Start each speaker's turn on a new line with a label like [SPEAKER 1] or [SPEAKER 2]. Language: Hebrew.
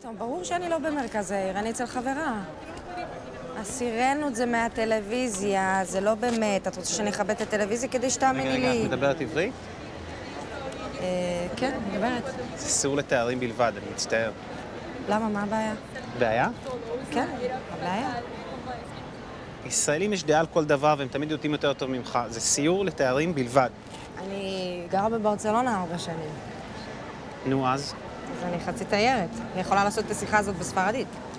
[SPEAKER 1] פתאום? ברור שאני לא במרכז העיר, אני אצל חברה. הסירנות זה מהטלוויזיה, זה לא באמת. את רוצה שאני אכבד את הטלוויזיה כדי שתאמיני לי?
[SPEAKER 2] רגע, את מדברת עברית?
[SPEAKER 1] כן, מדברת.
[SPEAKER 2] זה אסור לתארים בלבד, אני מצטער.
[SPEAKER 1] למה? מה הבעיה?
[SPEAKER 2] בעיה?
[SPEAKER 1] כן, הבעיה.
[SPEAKER 2] ישראלים יש דעה על כל דבר והם תמיד יודעים יותר טוב ממך. זה סיור לתארים בלבד.
[SPEAKER 1] אני גרה בברצלונה 4 שנים.
[SPEAKER 2] נו אז?
[SPEAKER 1] אז אני חצי תיירת. אני יכולה לעשות את השיחה הזאת בספרדית.